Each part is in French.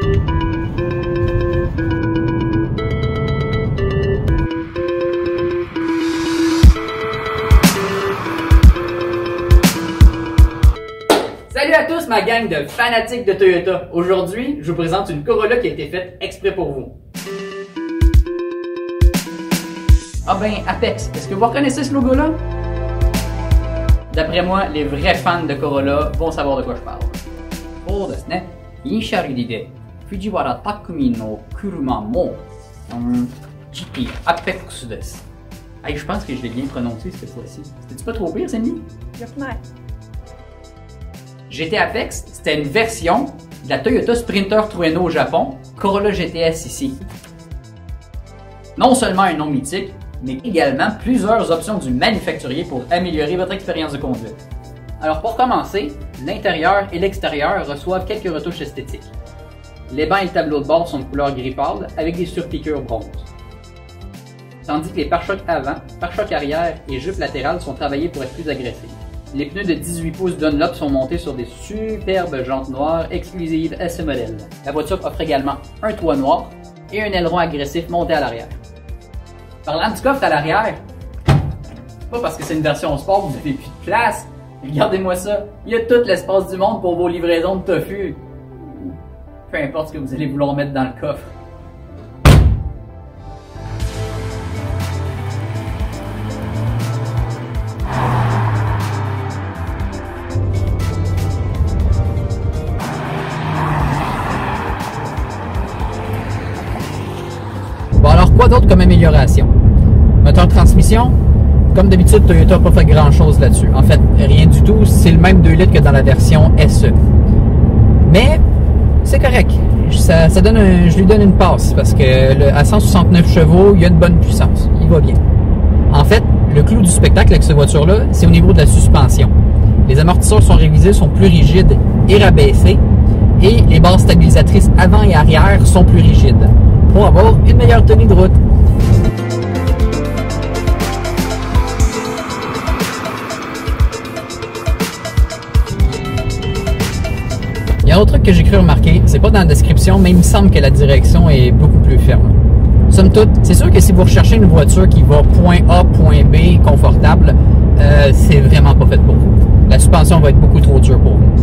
Salut à tous ma gang de fanatiques de Toyota. Aujourd'hui, je vous présente une Corolla qui a été faite exprès pour vous. Ah ben, Apex, est-ce que vous reconnaissez ce logo-là? D'après moi, les vrais fans de Corolla vont savoir de quoi je parle. Oh, desu ne. Initially de Fujiwara Takumi no kuruma mo GT Apex desu. Hey, je pense que je l'ai bien prononcé cette fois-ci. C'était-tu pas trop pire, Cindy? GT Apex, c'était une version de la Toyota Sprinter Trueno au Japon, Corolla GTS ici. Non seulement un nom mythique, mais également plusieurs options du manufacturier pour améliorer votre expérience de conduite. Alors pour commencer, l'intérieur et l'extérieur reçoivent quelques retouches esthétiques. Les bancs et le tableau de bord sont de couleur gris pâle avec des surpiqûres bronze. Tandis que les pare-chocs avant, pare-chocs arrière et jupes latérales sont travaillés pour être plus agressifs. Les pneus de 18 pouces Dunlop sont montés sur des superbes jantes noires exclusives à ce modèle. La voiture offre également un toit noir et un aileron agressif monté à l'arrière. Parlant du coffre à l'arrière, pas parce que c'est une version sport que vous n'avez plus de place, regardez-moi ça, il y a tout l'espace du monde pour vos livraisons de tofu. Peu importe ce que vous allez vouloir mettre dans le coffre. Bon alors quoi d'autre comme amélioration? Moteur de transmission, comme d'habitude Toyota n'a pas fait grand chose là-dessus. En fait, rien du tout, c'est le même 2 litres que dans la version SE. Mais c'est correct, je lui donne une passe parce que à 169 chevaux, il y a une bonne puissance, il va bien. En fait, le clou du spectacle avec cette voiture-là, c'est au niveau de la suspension. Les amortisseurs sont révisés, sont plus rigides et rabaissés, et les barres stabilisatrices avant et arrière sont plus rigides, pour avoir une meilleure tenue de route. Il y a un autre truc que j'ai cru remarquer, c'est pas dans la description, mais il me semble que la direction est beaucoup plus ferme. Somme toute, c'est sûr que si vous recherchez une voiture qui va point A, point B, confortable, c'est vraiment pas fait pour vous. La suspension va être beaucoup trop dure pour vous.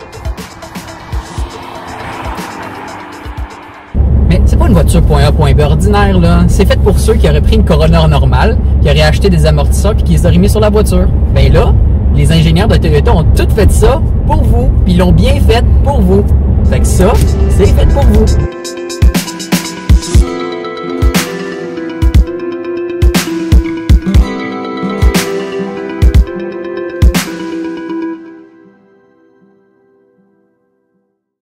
Mais c'est pas une voiture point A, point B ordinaire, là. C'est fait pour ceux qui auraient pris une Corolla normale, qui auraient acheté des amortisseurs puis qui les auraient mis sur la voiture. Ben là, les ingénieurs de Toyota ont tout fait ça pour vous, puis ils l'ont bien fait pour vous. Fait que ça, c'est fait pour vous.